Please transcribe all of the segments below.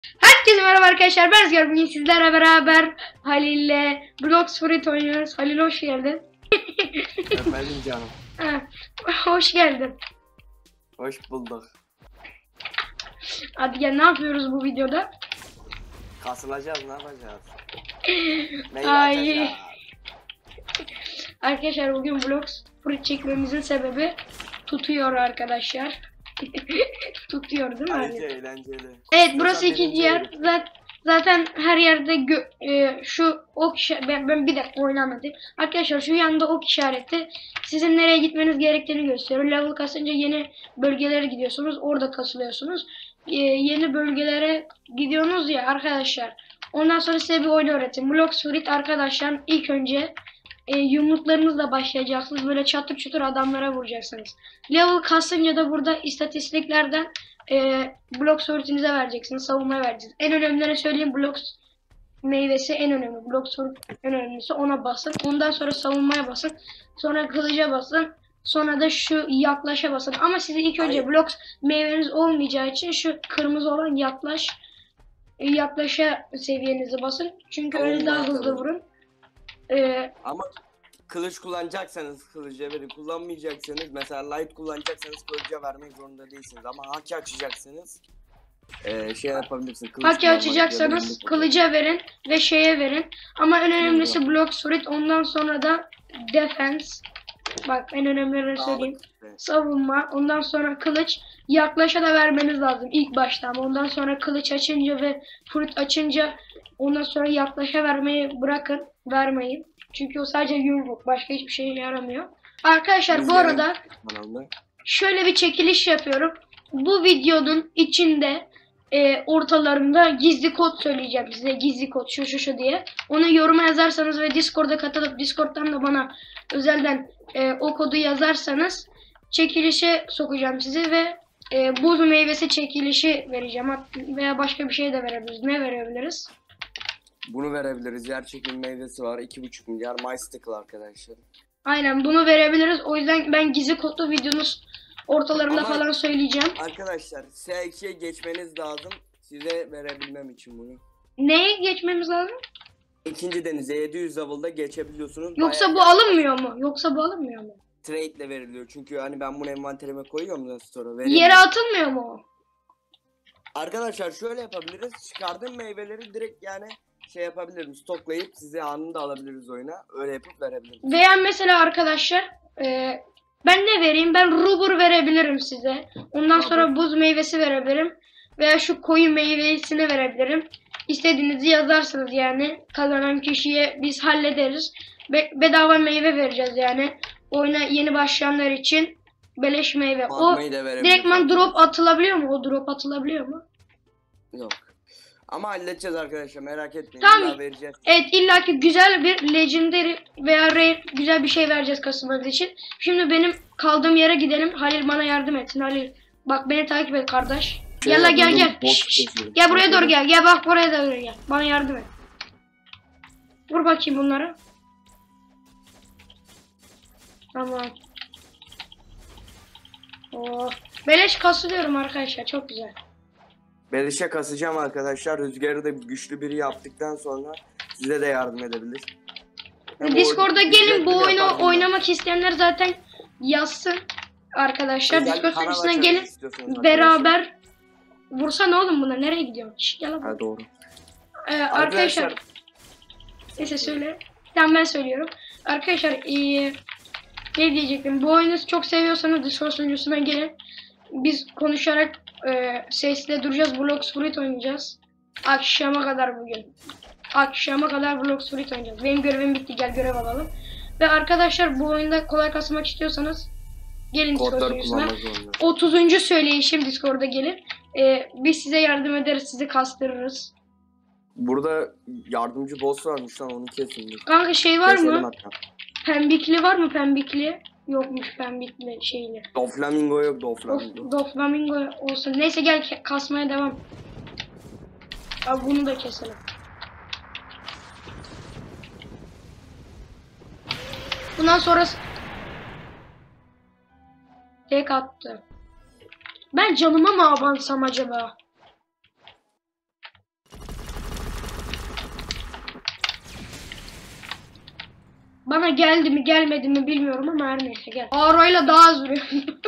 Herkese merhaba arkadaşlar, ben Rüzgar. Bugün sizlerle beraber Halil'le Blox Fruit oynuyoruz. Halil hoş geldin. Efendim canım. Ha, hoş geldin. Hoş bulduk. Hadi gel, ne yapıyoruz bu videoda? Kasılacağız, ne yapacağız? Neyi Ay. açacağız? Arkadaşlar bugün Blox Fruit çekmemizin sebebi tutuyor arkadaşlar. Tutuyor değil mi Ayrıca Halil? eğlenceli. Evet, burası İstiyorsan ikinci birinci yer. yere git. Zaten her yerde şu ok ben bir dakika oynamadım. Arkadaşlar şu yanda ok işareti sizin nereye gitmeniz gerektiğini gösteriyor. Level kasınca yeni bölgelere gidiyorsunuz. Orada kasılıyorsunuz. Yeni bölgelere gidiyorsunuz ya arkadaşlar. Ondan sonra size bir oyun öğreteyim. Blox Fruit arkadaşlar, ilk önce yumruklarınızla başlayacaksınız. Böyle çatır çutur adamlara vuracaksınız. Level kasınca da burada istatistiklerden Blox Fruit'inize vereceksiniz. Savunmaya vereceksiniz. En önemlileri söyleyeyim. Blox meyvesi en önemli. Blox Fruit en önemlisi. Ona basın. Ondan sonra savunmaya basın. Sonra kılıca basın. Sonra da şu yaklaşa basın. Ama size ilk önce Blox meyveniz olmayacağı için şu kırmızı olan yaklaşa seviyenizi basın. Çünkü öyle daha hızlı vurun. Ama kılıç kullanacaksanız kılıca verin. Kullanmayacaksanız mesela light kullanacaksanız kılıca vermek zorunda değilsiniz. Ama haki açacaksanız şey yapabilirsiniz. Haki açacaksanız kılıca verin ve şeye verin. Ama en önemlisi Blox Fruit. Ondan sonra da defense. Bak en önemlileri söyleyeyim. Savunma. Ondan sonra kılıç. Yaklaşa da vermeniz lazım ilk başta. Ama ondan sonra kılıç açınca ve fruit açınca ondan sonra yaklaşa vermeyi bırakın. Vermeyin. Çünkü o sadece yumruk. Başka hiçbir şeye yaramıyor. Arkadaşlar bu arada şöyle bir çekiliş yapıyorum. Bu videonun içinde ortalarında gizli kod söyleyeceğim size. Gizli kod şu diye. Onu yoruma yazarsanız ve Discord'a katılıp Discord'dan da bana özelden o kodu yazarsanız çekilişe sokacağım sizi ve buz meyvesi çekilişi vereceğim. Veya başka bir şey de verebiliriz. Ne verebiliriz? Bunu verebiliriz. Yer çekim meyvesi var. 2,5 milyar MyStickle arkadaşlar. Aynen, bunu verebiliriz. O yüzden ben gizli kodlu videonun ortalarında falan söyleyeceğim. Arkadaşlar S2'ye geçmeniz lazım. Size verebilmem için bunu. Neye geçmemiz lazım? İkinci denize 700 level'da geçebiliyorsunuz. Yoksa bu alınmıyor mu? Yoksa bu alınmıyor mu? Trade ile veriliyor. Çünkü hani ben bunu envanterime koyuyorum da store'a. Yere atılmıyor mu o? Arkadaşlar şöyle yapabiliriz. Çıkardığım meyveleri direkt yani şey yapabilirim. Stoklayıp size anında alabiliriz oyuna. Öyle yapıp verebiliriz. Veya mesela arkadaşlar ben ne vereyim? Ben rubber verebilirim size. Ondan sonra buz meyvesi verebilirim. Veya şu koyu meyvesini verebilirim. İstediğinizi yazarsınız yani. Kazanan kişiye biz hallederiz. Bedava meyve vereceğiz yani. Oyuna yeni başlayanlar için beleş meyve. O direktman drop atılabiliyor mu? O drop atılabiliyor mu? Yok. Ama halledeceğiz arkadaşlar, merak etmeyin. Tamam. Vereceğiz. Evet, illaki güzel bir legendary veya rare güzel bir şey vereceğiz kasımız için. Şimdi benim kaldığım yere gidelim. Halil bana yardım etsin. Halil bak beni takip et kardeş. Gel gel. Gel buraya doğru gel. Gel bak buraya doğru gel. Bana yardım et. Vur bakayım bunları. Tamam. Oh. Beleş kasılıyorum arkadaşlar. Çok güzel. Belişe kasacağım arkadaşlar. Rüzgarı da güçlü biri yaptıktan sonra size de yardım edebilir. Discord'a gelin, bu oyunu oynamak isteyenler zaten yazsın arkadaşlar. Discord servisine gelin beraber. Vursana oğlum buna, nereye gidiyorsun? Şş, gel ha, doğru. Arkadaşlar neyse söyle. Tamam, ben söylüyorum. Arkadaşlar ne diyecektim? Bu oyunu çok seviyorsanız Discord sunucusuna gelin. Biz konuşarak sesle duracağız. Blox Fruit oynayacağız. Akşama kadar bugün. Akşama kadar Blox Fruit oynayacağız. Benim görevim bitti. Gel görev alalım. Ve arkadaşlar bu oyunda kolay kasmak istiyorsanız gelin Discord sunucusuna. 30. söyleyişim, Discord'a gelin. Biz size yardım ederiz. Sizi kastırırız. Burada yardımcı boss varmış lan, onu kesin. Kanka şey var mı? Pembikli var mı, pembikli? Yokmuş pembikli şeyli. Doflamingo yok, Doflamingo. Doflamingo olsun. Neyse gel kasmaya devam. Abi bunu da keselim. Bundan sonra tek attı. Ben canıma mı abansam acaba? Bana geldi mi gelmedi mi bilmiyorum ama her neyse gel. Aura'yla daha az vuruyor.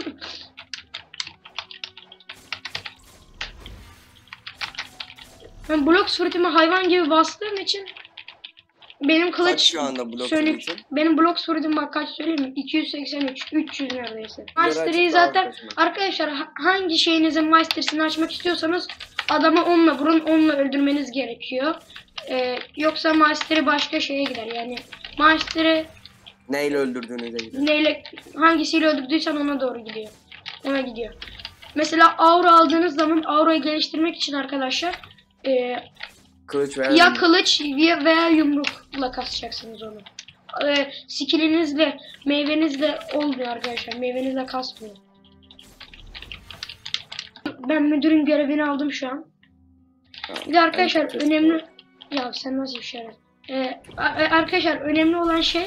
Ben blok suretimi hayvan gibi bastığım için benim Kaç kılıç şu anda blok sönük. suretin? Benim blok suretim bak kaç söyleyeyim mi? 283, 300 neredeyse. Master'ı Birazcık zaten daha az kaçma. arkadaşlar hangi şeyinizin master'ını açmak istiyorsanız adamı onunla vurun, onunla öldürmeniz gerekiyor. Yoksa master'ı başka şeye gider yani. Master'ı Neyle öldürdüğünüze gidiyor. neyle hangisiyle öldürdüysen ona doğru gidiyor. Ona gidiyor. Mesela aura aldığınız zaman aurayı geliştirmek için arkadaşlar Kılıç veya ya kılıç veya yumrukla kasacaksınız onu. Skillinizle, meyvenizle olmuyor arkadaşlar. Meyvenizle kasmıyor. Ben müdürün görevini aldım şu an. Bir de arkadaşlar önemli... Ya sen nasıl bir şey? Arkadaşlar önemli olan şey...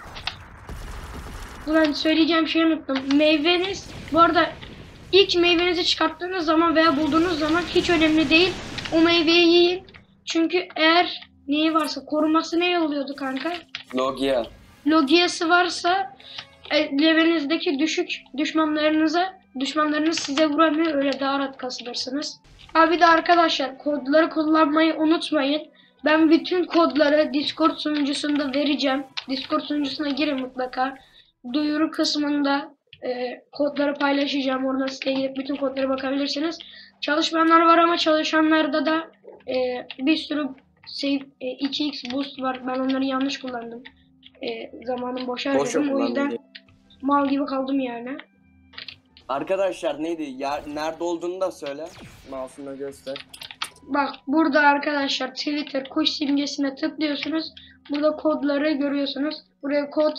Ulan söyleyeceğim şeyi unuttum. Meyveniz... Bu arada ilk meyvenizi çıkarttığınız zaman veya bulduğunuz zaman hiç önemli değil. O meyveyi yiyin. Çünkü eğer neyi varsa koruması ne oluyordu kanka? Logia. Logiası varsa levelinizdeki düşük düşmanlarınız size vuramıyor, öyle daha rahat kasılırsınız. Bir de arkadaşlar kodları kullanmayı unutmayın. Ben bütün kodları Discord sunucusunda vereceğim. Discord sunucusuna girin mutlaka. Duyuru kısmında kodları paylaşacağım. Oradan siteye gidip bütün kodlara bakabilirsiniz. Çalışmayanlar var ama çalışanlarda da bir sürü 2x boost var. Ben onları yanlış kullandım. Zamanım boşa harcadım. O yüzden mal gibi kaldım yani. Arkadaşlar neydi? Nerede olduğunu da söyle. Mouse'unu göster. Bak burada arkadaşlar Twitter kuş simgesine tıklıyorsunuz. Burada kodları görüyorsunuz. Buraya kod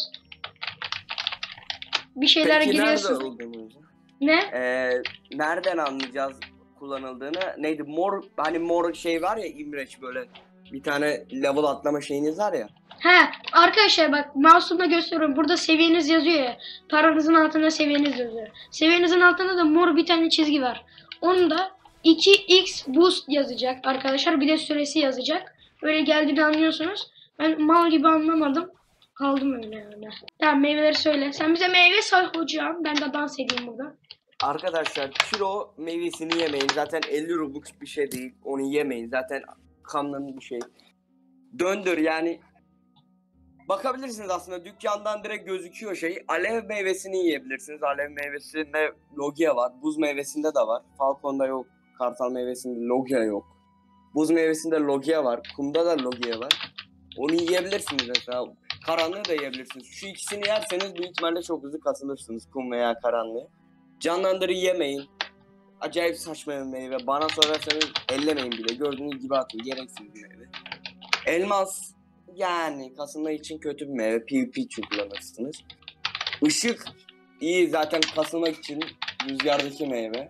bir şeyler Peki giriyorsunuz. nerede olduğunuzu? Ne? Nereden anlayacağız kullanıldığını? Neydi? Hani mor şey var ya, İmreç böyle. Bir tane level atlama şeyiniz var ya. Arkadaşlar bak mouse'umla gösteriyorum. Burada seviyeniz yazıyor ya. Paranızın altında seviyeniz yazıyor. Seviyenizin altında da mor bir tane çizgi var. Onda 2x boost yazacak arkadaşlar. Bir de süresi yazacak. Öyle geldiğini anlıyorsunuz. Ben mal gibi anlamadım. Kaldım öyle yani. Tamam meyveleri söyle. Sen bize meyve say hocam. Ben de dans edeyim burada. Arkadaşlar kilo meyvesini yemeyin. Zaten 50 Robux bir şey değil. Onu yemeyin. Zaten kanlı bir şey. Döndür yani. Bakabilirsiniz aslında, dükkandan direkt gözüküyor şey. Alev meyvesini yiyebilirsiniz. Alev meyvesinde logia var. Buz meyvesinde de var. Falcon'da yok. Kartal meyvesinde logia yok. Buz meyvesinde logia var. Kumda da logia var. Onu yiyebilirsiniz mesela. Karanlığı da yiyebilirsiniz. Şu ikisini yerseniz büyük ihtimalle çok hızlı kasılırsınız, kum veya karanlığı. Canlandırı yemeyin. Acayip saçma bir meyve. Bana sorarsanız ellemeyin bile. Gördüğünüz gibi atın. Gereksiz bir meyve. Elmas yani kasılma için kötü bir meyve. PvP için kullanırsınız. Işık iyi, zaten kasılmak için rüzgardaki meyve.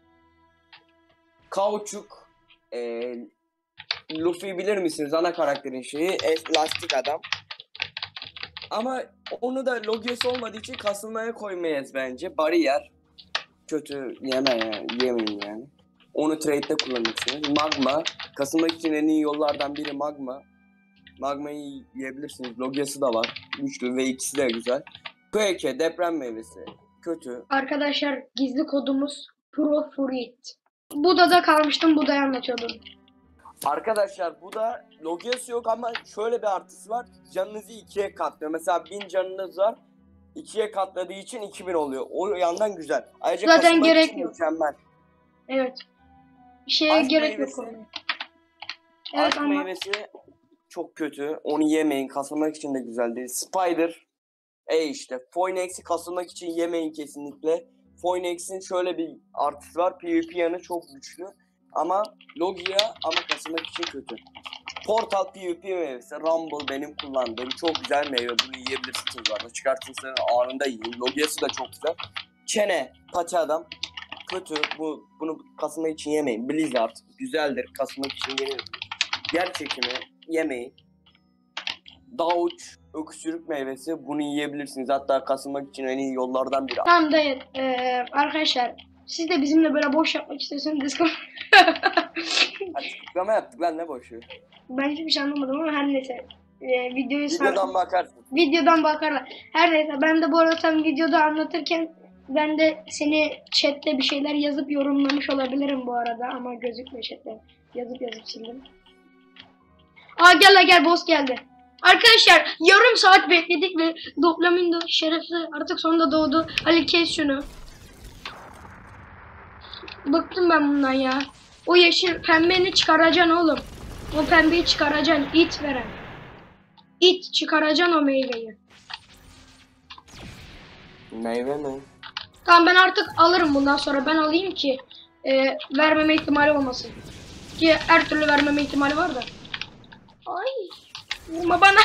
Kauçuk Luffy bilir misiniz? Ana karakterin şeyi. Lastik adam. Ama onu da logiası olmadığı için kasılmaya koymayız bence. Bariyer. Kötü yemeyin yani. Onu trade'de kullanırsınız. Magma. Kasılmak için en iyi yollardan biri magma. Magmayı yiyebilirsiniz. Logiası da var. Güçlü ve ikisi de güzel. Quake deprem meyvesi. Kötü. Arkadaşlar gizli kodumuz ProFruit. Buda'da kalmıştım. Buda'yı anlatıyordum. Arkadaşlar bu da logiası yok ama şöyle bir artısı var. Canınızı 2'ye katlıyor. Mesela 1000 canınız var. 2'ye katladığı için 2000 oluyor. O yandan güzel. Ayrıca zaten gerek yok. Mükemmel. Evet. Bir şeye Aşk gerek yok. Evet Aşk ama meyvesi çok kötü. Onu yemeyin. Kasılmak için de güzel değil. Spider. İşte. Phoenix'i kasılmak için yemeyin kesinlikle. Phoenix'in şöyle bir artısı var. PvP yanı çok güçlü. Ama Logia ama kasılmak için kötü. Portal PvP meyvesi. Rumble benim kullandığım çok güzel meyve. Bunu yiyebilirsiniz var. Çıkartırsanız anında yiyin. Logiası da çok güzel. Çene. Paça adam. Kötü. Bunu kasılmak için yemeyin. Blizzard. Güzeldir. Kasılmak için yenir. Yer çekimi. Yemeyin. Dauç. Öksürük meyvesi. Bunu yiyebilirsiniz. Hatta kasılmak için en iyi yollardan biri. tamam dayı. Arkadaşlar siz de bizimle böyle boş yapmak istiyorsanız Discord. Açıklama yaptık lan, ne boşu. Ben hiçbir şey anlamadım ama her neyse. Videoyu Videodan bakarsın. Videodan bakarlar. Her neyse ben de bu arada sen videoda anlatırken ben de seni chatte bir şeyler yazıp yorumlamış olabilirim bu arada ama gözükmüyor chatte. Yazıp sildim. Aa gel boss geldi. Arkadaşlar yarım saat bekledik ve Doflamingo şerefsiz artık sonunda doğdu. Halil kes şunu. Bıktım ben bundan ya. O yeşil pembeni çıkaracaksın oğlum. O pembeyi çıkaracaksın it veren. İt çıkaracaksın o meyveyi. Meyve mi? Tamam ben artık alırım bundan sonra ben alayım ki vermeme ihtimali olmasın. Ki her türlü vermeme ihtimali var da. Ay vurma bana.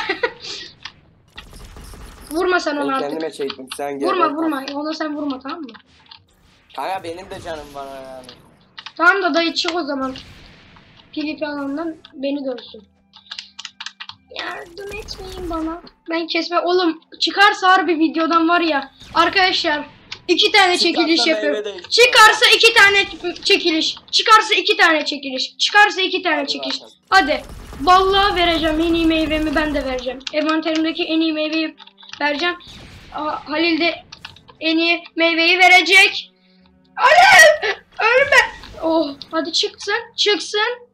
Vurma sen onu artık. Kendime çektim sen gel. Vurma onu sen vurma tamam mı? Kanka benim de canım var yani. Tamam da dayı çık o zaman. PvP alanından beni dövsün. Yardım etmeyin bana. Ben kesme oğlum çıkarsa harbi videodan var ya. Arkadaşlar 2 tane çekiliş yapıyorum. Çıkarsa 2 tane çekiliş. Çıkarsa 2 tane çekiliş. Çıkarsa 2 tane çekiliş. Hadi. Vallahi vereceğim en iyi meyvemi ben de vereceğim. Envanterimdeki en iyi meyveyi vereceğim. Halil de en iyi meyveyi verecek. Halil! Ölme! Oh, hadi çıksın.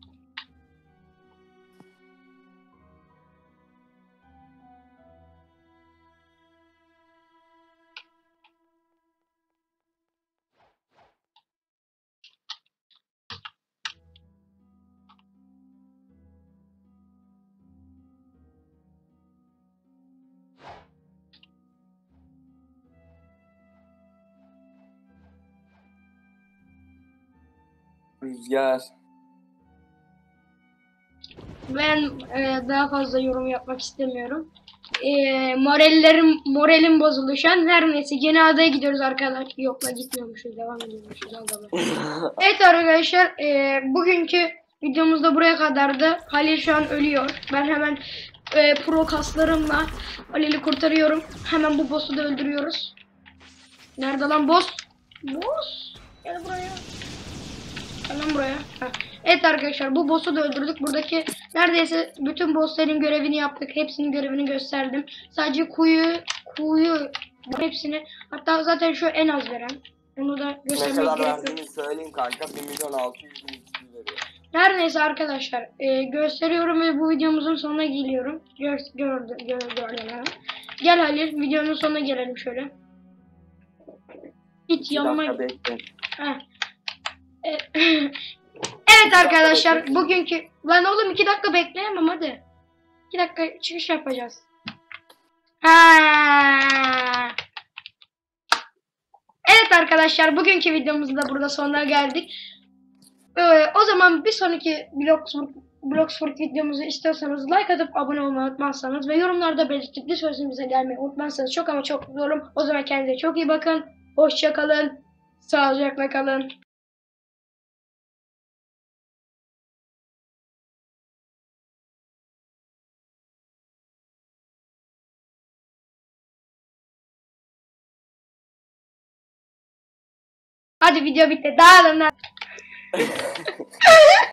Rüzgar. Ben daha fazla yorum yapmak istemiyorum. Moralim bozuldu şu an. Her neyse yeni adaya gidiyoruz arkadaşlar. Yokla gitmiyormuşuz. Devam ediyormuşuz. Evet arkadaşlar bugünkü videomuz da buraya kadardı. Halil şu an ölüyor. Ben hemen pro kaslarımla Halil'i kurtarıyorum. Hemen bu boss'u da öldürüyoruz. Nerede lan boss? Boss. Gel buraya. Gel lan buraya. Heh. Evet arkadaşlar bu boss'u da öldürdük. Buradaki neredeyse bütün boss'ların görevini yaptık. Hepsinin görevini gösterdim. Sadece kuyu hepsini hatta zaten şu en az veren. Onu da göstermek ne kadar gerekiyor. verdiğini söyleyeyim kanka. 1.600.000 veriyor. Her neyse arkadaşlar gösteriyorum ve bu videomuzun sonuna geliyorum. Gel Halil videonun sonuna gelelim şöyle. Hiç yanıma. Evet arkadaşlar bugünkü lan oğlum 2 dakika bekleyemem hadi. 2 dakika çıkış yapacağız. Evet arkadaşlar bugünkü videomuzda burada sonuna geldik. O zaman bir sonraki Bloxburg videomuzu istiyorsanız like atıp abone olmayı unutmazsanız ve yorumlarda belirtip bir sözümüze gelmeyi unutmazsanız çok ama çok mutlu olurum. O zaman kendinize çok iyi bakın. Hoşça kalın. Sağlıcakla kalın. Hadi video bitti. Dağılın lan.